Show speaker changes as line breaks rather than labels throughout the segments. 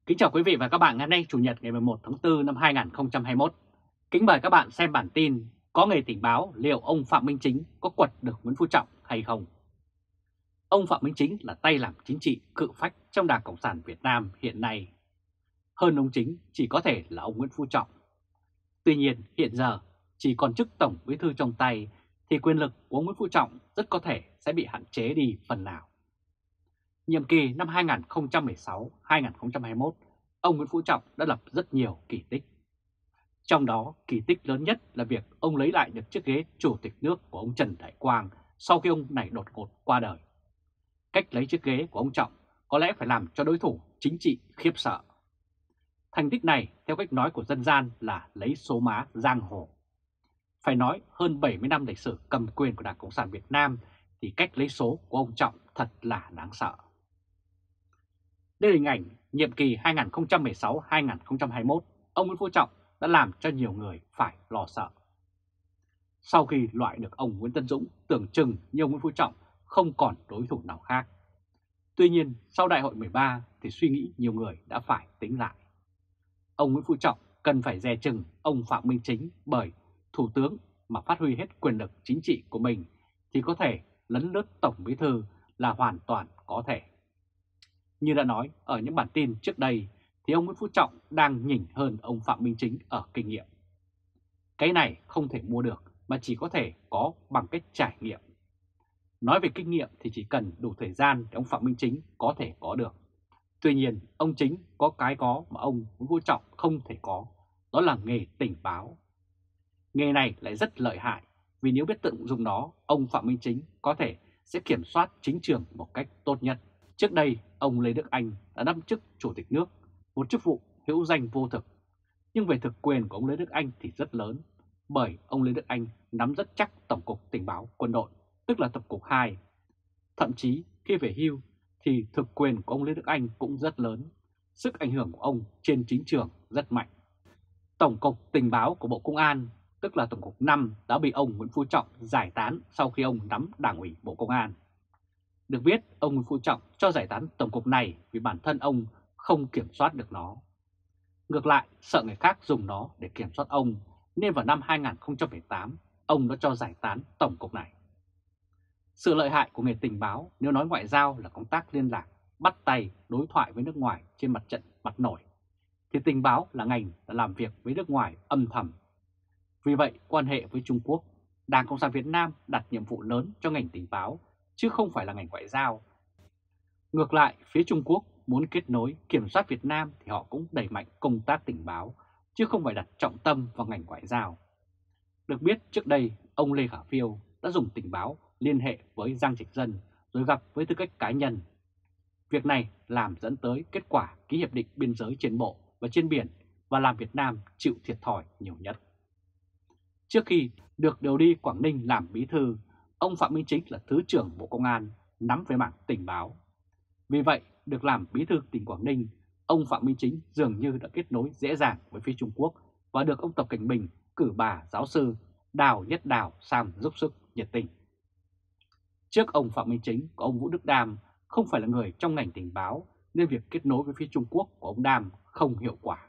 Kính chào quý vị và các bạn, ngày hôm nay Chủ nhật ngày 11 tháng 4 năm 2021. Kính mời các bạn xem bản tin có nghề tình báo liệu ông Phạm Minh Chính có quật được Nguyễn Phú Trọng hay không. Ông Phạm Minh Chính là tay làm chính trị cự phách trong Đảng Cộng sản Việt Nam hiện nay. Hơn ông Chính chỉ có thể là ông Nguyễn Phú Trọng. Tuy nhiên hiện giờ chỉ còn chức Tổng Bí thư trong tay thì quyền lực của ông Nguyễn Phú Trọng rất có thể sẽ bị hạn chế đi phần nào. Nhiệm kỳ năm 2016-2021, ông Nguyễn Phú Trọng đã lập rất nhiều kỳ tích. Trong đó, kỳ tích lớn nhất là việc ông lấy lại được chiếc ghế chủ tịch nước của ông Trần Đại Quang sau khi ông này đột ngột qua đời. Cách lấy chiếc ghế của ông Trọng có lẽ phải làm cho đối thủ chính trị khiếp sợ. Thành tích này, theo cách nói của dân gian, là lấy số má giang hồ. Phải nói hơn 70 năm lịch sử cầm quyền của Đảng Cộng sản Việt Nam thì cách lấy số của ông Trọng thật là đáng sợ. Đây là hình ảnh nhiệm kỳ 2016-2021, ông Nguyễn Phú Trọng đã làm cho nhiều người phải lo sợ. Sau khi loại được ông Nguyễn Tấn Dũng, tưởng chừng như ông Nguyễn Phú Trọng không còn đối thủ nào khác. Tuy nhiên, sau đại hội 13 thì suy nghĩ nhiều người đã phải tính lại. Ông Nguyễn Phú Trọng cần phải dè chừng ông Phạm Minh Chính, bởi Thủ tướng mà phát huy hết quyền lực chính trị của mình thì có thể lấn lướt Tổng Bí thư là hoàn toàn có thể. Như đã nói ở những bản tin trước đây thì ông Nguyễn Phú Trọng đang nhỉnh hơn ông Phạm Minh Chính ở kinh nghiệm. Cái này không thể mua được mà chỉ có thể có bằng cách trải nghiệm. Nói về kinh nghiệm thì chỉ cần đủ thời gian để ông Phạm Minh Chính có thể có được. Tuy nhiên ông Chính có cái có mà ông Nguyễn Phú Trọng không thể có, đó là nghề tình báo. Nghề này lại rất lợi hại vì nếu biết tận dụng nó, ông Phạm Minh Chính có thể sẽ kiểm soát chính trường một cách tốt nhất. Trước đây, ông Lê Đức Anh đã nắm chức Chủ tịch nước, một chức vụ hữu danh vô thực. Nhưng về thực quyền của ông Lê Đức Anh thì rất lớn, bởi ông Lê Đức Anh nắm rất chắc Tổng cục Tình báo Quân đội, tức là Tổng cục 2. Thậm chí khi về hưu thì thực quyền của ông Lê Đức Anh cũng rất lớn, sức ảnh hưởng của ông trên chính trường rất mạnh. Tổng cục Tình báo của Bộ Công an, tức là Tổng cục 5, đã bị ông Nguyễn Phú Trọng giải tán sau khi ông nắm Đảng ủy Bộ Công an. Được biết, ông Nguyễn Phú Trọng cho giải tán tổng cục này vì bản thân ông không kiểm soát được nó. Ngược lại, sợ người khác dùng nó để kiểm soát ông, nên vào năm 2018, ông đã cho giải tán tổng cục này. Sự lợi hại của nghề tình báo, nếu nói ngoại giao là công tác liên lạc, bắt tay, đối thoại với nước ngoài trên mặt trận mặt nổi, thì tình báo là ngành đã làm việc với nước ngoài âm thầm. Vì vậy, quan hệ với Trung Quốc, Đảng Cộng sản Việt Nam đặt nhiệm vụ lớn cho ngành tình báo, chứ không phải là ngành ngoại giao. Ngược lại, phía Trung Quốc muốn kết nối, kiểm soát Việt Nam thì họ cũng đẩy mạnh công tác tình báo, chứ không phải đặt trọng tâm vào ngành ngoại giao. Được biết trước đây, ông Lê Khả Phiêu đã dùng tình báo liên hệ với Giang Trạch Dân rồi gặp với tư cách cá nhân. Việc này làm dẫn tới kết quả ký hiệp định biên giới trên bộ và trên biển và làm Việt Nam chịu thiệt thòi nhiều nhất. Trước khi được điều đi Quảng Ninh làm bí thư, ông Phạm Minh Chính là Thứ trưởng Bộ Công an, nắm về mảng tình báo. Vì vậy, được làm bí thư tỉnh Quảng Ninh, ông Phạm Minh Chính dường như đã kết nối dễ dàng với phía Trung Quốc và được ông Tập Cảnh Bình cử bà giáo sư Đào Nhất Đào sang giúp sức nhiệt tình. Trước ông Phạm Minh Chính của ông Vũ Đức Đam không phải là người trong ngành tình báo, nên việc kết nối với phía Trung Quốc của ông Đam không hiệu quả.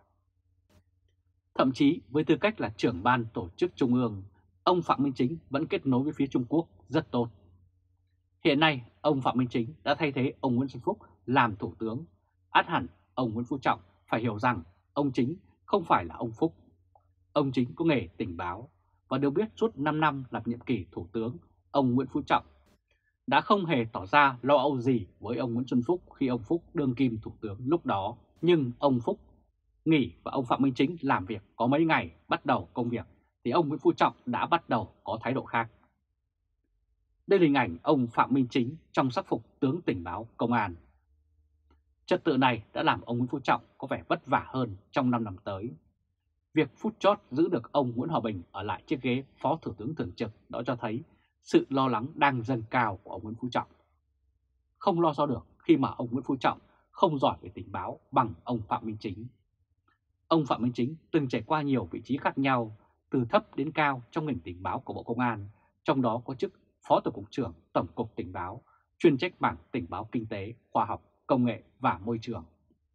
Thậm chí với tư cách là trưởng ban tổ chức Trung ương, ông Phạm Minh Chính vẫn kết nối với phía Trung Quốc rất tốt. Hiện nay, ông Phạm Minh Chính đã thay thế ông Nguyễn Xuân Phúc làm Thủ tướng. Ắt hẳn, ông Nguyễn Phú Trọng phải hiểu rằng ông Chính không phải là ông Phúc. Ông Chính có nghề tình báo, và được biết suốt 5 năm làm nhiệm kỳ Thủ tướng, ông Nguyễn Phú Trọng đã không hề tỏ ra lo âu gì với ông Nguyễn Xuân Phúc khi ông Phúc đương kim Thủ tướng lúc đó. Nhưng ông Phúc nghỉ và ông Phạm Minh Chính làm việc có mấy ngày bắt đầu công việc, thì ông Nguyễn Phú Trọng đã bắt đầu có thái độ khác. Đây là hình ảnh ông Phạm Minh Chính trong sắc phục tướng tình báo công an. Trật tự này đã làm ông Nguyễn Phú Trọng có vẻ vất vả hơn trong 5 năm tới. Việc phút chót giữ được ông Nguyễn Hòa Bình ở lại chiếc ghế Phó Thủ tướng Thường trực đã cho thấy sự lo lắng đang dâng cao của ông Nguyễn Phú Trọng. Không lo sao được khi mà ông Nguyễn Phú Trọng không giỏi về tình báo bằng ông Phạm Minh Chính. Ông Phạm Minh Chính từng trải qua nhiều vị trí khác nhau, từ thấp đến cao trong ngành tình báo của Bộ Công an, trong đó có chức Phó Tổng cục trưởng Tổng cục Tình báo, chuyên trách mảng tình báo kinh tế, khoa học, công nghệ và môi trường.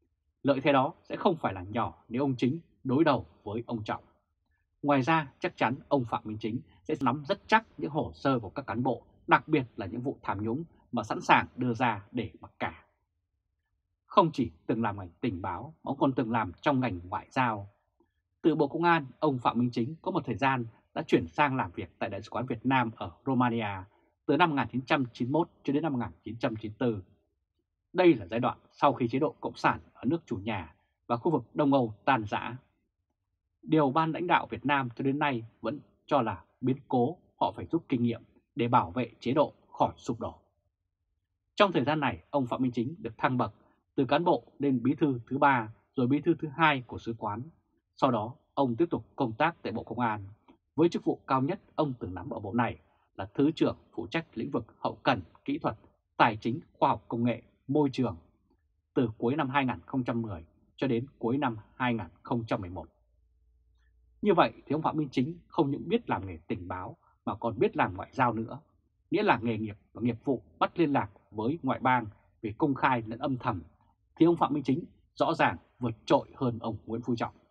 Lợi thế đó sẽ không phải là nhỏ nếu ông Chính đối đầu với ông Trọng. Ngoài ra, chắc chắn ông Phạm Minh Chính sẽ nắm rất chắc những hồ sơ của các cán bộ, đặc biệt là những vụ tham nhũng mà sẵn sàng đưa ra để mặc cả. Không chỉ từng làm ngành tình báo, mà ông còn từng làm trong ngành ngoại giao. Từ Bộ Công an, ông Phạm Minh Chính có một thời gian đã chuyển sang làm việc tại Đại sứ quán Việt Nam ở Romania từ năm 1991 cho đến năm 1994. Đây là giai đoạn sau khi chế độ Cộng sản ở nước chủ nhà và khu vực Đông Âu tan rã. Điều ban lãnh đạo Việt Nam cho đến nay vẫn cho là biến cố, họ phải rút kinh nghiệm để bảo vệ chế độ khỏi sụp đổ. Trong thời gian này, ông Phạm Minh Chính được thăng bậc từ cán bộ lên bí thư thứ 3 rồi bí thư thứ 2 của sứ quán. Sau đó, ông tiếp tục công tác tại Bộ Công an. Với chức vụ cao nhất ông từng nắm ở bộ này là Thứ trưởng phụ trách lĩnh vực hậu cần, kỹ thuật, tài chính, khoa học công nghệ, môi trường từ cuối năm 2010 cho đến cuối năm 2011. Như vậy thì ông Phạm Minh Chính không những biết làm nghề tình báo mà còn biết làm ngoại giao nữa, nghĩa là nghề nghiệp và nghiệp vụ bắt liên lạc với ngoại bang về công khai lẫn âm thầm, thì ông Phạm Minh Chính rõ ràng vượt trội hơn ông Nguyễn Phú Trọng.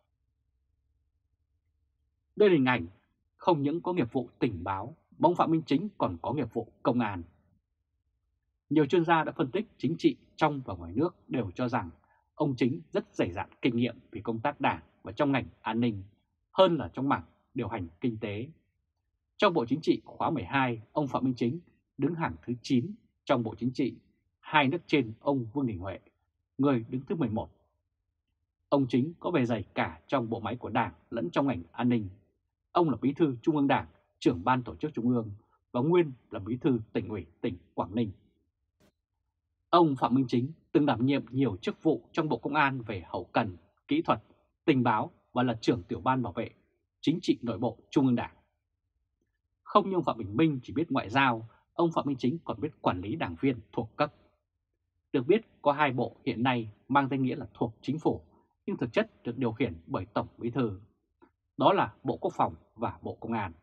Đây là hình ảnh không những có nghiệp vụ tình báo, mà ông Phạm Minh Chính còn có nghiệp vụ công an. Nhiều chuyên gia đã phân tích chính trị trong và ngoài nước đều cho rằng ông Chính rất dày dạn kinh nghiệm về công tác đảng và trong ngành an ninh hơn là trong mảng điều hành kinh tế. Trong Bộ Chính trị khóa 12, ông Phạm Minh Chính đứng hàng thứ 9 trong Bộ Chính trị, hai nước trên ông Vương Đình Huệ, người đứng thứ 11. Ông Chính có bề dày cả trong bộ máy của Đảng lẫn trong ngành an ninh. Ông là Bí thư Trung ương Đảng, trưởng Ban Tổ chức Trung ương và nguyên là Bí thư Tỉnh ủy tỉnh Quảng Ninh. Ông Phạm Minh Chính từng đảm nhiệm nhiều chức vụ trong Bộ Công an về hậu cần, kỹ thuật, tình báo và là trưởng tiểu ban bảo vệ chính trị nội bộ Trung ương Đảng. Không như ông Phạm Bình Minh chỉ biết ngoại giao, ông Phạm Minh Chính còn biết quản lý đảng viên thuộc cấp. Được biết có hai bộ hiện nay mang danh nghĩa là thuộc chính phủ, nhưng thực chất được điều khiển bởi Tổng Bí thư. Đó là Bộ Quốc phòng và Bộ Công an.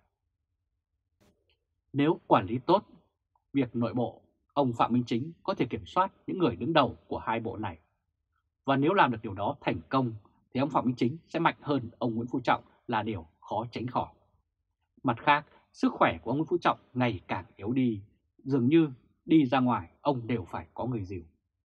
Nếu quản lý tốt việc nội bộ, ông Phạm Minh Chính có thể kiểm soát những người đứng đầu của hai bộ này. Và nếu làm được điều đó thành công, thì ông Phạm Minh Chính sẽ mạnh hơn ông Nguyễn Phú Trọng là điều khó tránh khỏi. Mặt khác, sức khỏe của ông Nguyễn Phú Trọng ngày càng yếu đi, dường như đi ra ngoài ông đều phải có người dìu.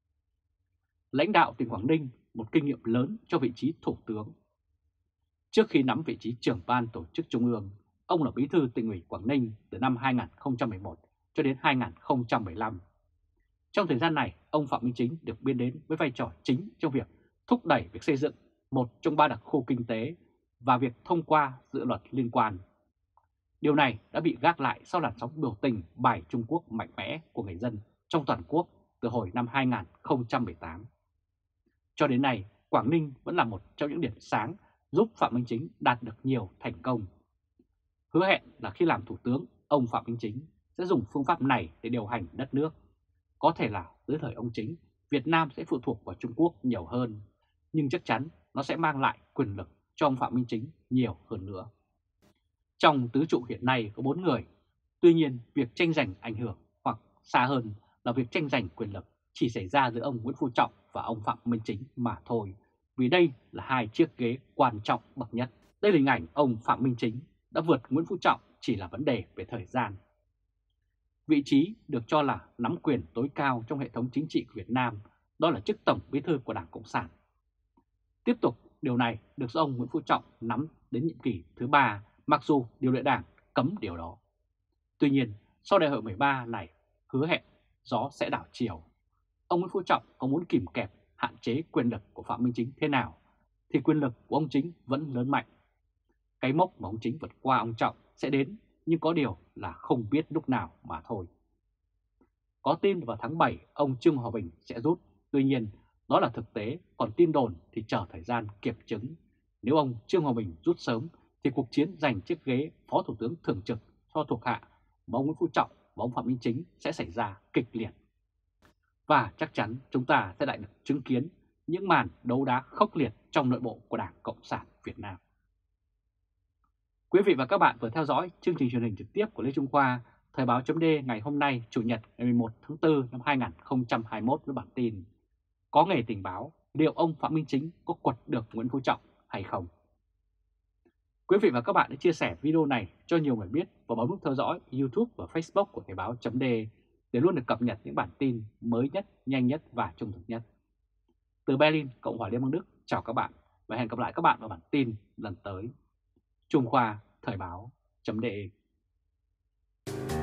Lãnh đạo tỉnh Quảng Ninh một kinh nghiệm lớn cho vị trí thủ tướng. Trước khi nắm vị trí trưởng ban tổ chức Trung ương, ông là Bí thư Tỉnh ủy Quảng Ninh từ năm 2011 cho đến 2015. Trong thời gian này, ông Phạm Minh Chính được biết đến với vai trò chính trong việc thúc đẩy việc xây dựng một trong ba đặc khu kinh tế và việc thông qua dự luật liên quan. Điều này đã bị gác lại sau làn sóng biểu tình bài Trung Quốc mạnh mẽ của người dân trong toàn quốc từ hồi năm 2018. Cho đến nay, Quảng Ninh vẫn là một trong những điểm sáng giúp Phạm Minh Chính đạt được nhiều thành công. Hứa hẹn là khi làm thủ tướng, ông Phạm Minh Chính sẽ dùng phương pháp này để điều hành đất nước. Có thể là dưới thời ông Chính, Việt Nam sẽ phụ thuộc vào Trung Quốc nhiều hơn, nhưng chắc chắn nó sẽ mang lại quyền lực cho ông Phạm Minh Chính nhiều hơn nữa. Trong tứ trụ hiện nay có 4 người, tuy nhiên việc tranh giành ảnh hưởng hoặc xa hơn là việc tranh giành quyền lực chỉ xảy ra giữa ông Nguyễn Phú Trọng và ông Phạm Minh Chính mà thôi, vì đây là hai chiếc ghế quan trọng bậc nhất. Đây là hình ảnh ông Phạm Minh Chính đã vượt Nguyễn Phú Trọng chỉ là vấn đề về thời gian. Vị trí được cho là nắm quyền tối cao trong hệ thống chính trị của Việt Nam, đó là chức Tổng Bí thư của Đảng Cộng sản. Tiếp tục, điều này được do ông Nguyễn Phú Trọng nắm đến nhiệm kỳ thứ 3, mặc dù điều lệ Đảng cấm điều đó. Tuy nhiên, sau đại hội 13 này hứa hẹn gió sẽ đảo chiều. Ông Nguyễn Phú Trọng có muốn kìm kẹp, hạn chế quyền lực của Phạm Minh Chính thế nào, thì quyền lực của ông Chính vẫn lớn mạnh. Cái mốc mà ông Chính vượt qua ông Trọng sẽ đến, nhưng có điều là không biết lúc nào mà thôi. Có tin vào tháng 7 ông Trương Hòa Bình sẽ rút, tuy nhiên đó là thực tế, còn tin đồn thì chờ thời gian kiểm chứng. Nếu ông Trương Hòa Bình rút sớm thì cuộc chiến giành chiếc ghế Phó Thủ tướng thường trực cho thuộc hạ mà ông Nguyễn Phú Trọng và ông Phạm Minh Chính sẽ xảy ra kịch liệt. Và chắc chắn chúng ta sẽ lại được chứng kiến những màn đấu đá khốc liệt trong nội bộ của Đảng Cộng sản Việt Nam. Quý vị và các bạn vừa theo dõi chương trình truyền hình trực tiếp của Lê Trung Khoa, Thời báo chấm D ngày hôm nay Chủ nhật ngày 11 tháng 4 năm 2021 với bản tin: Có nghề tình báo liệu ông Phạm Minh Chính có quật được Nguyễn Phú Trọng hay không? Quý vị và các bạn hãy chia sẻ video này cho nhiều người biết và bấm nút theo dõi YouTube và Facebook của Thời báo.de để luôn được cập nhật những bản tin mới nhất, nhanh nhất và trung thực nhất. Từ Berlin, Cộng hòa Liên bang Đức, chào các bạn và hẹn gặp lại các bạn vào bản tin lần tới. Trung Khoa, Thời báo.de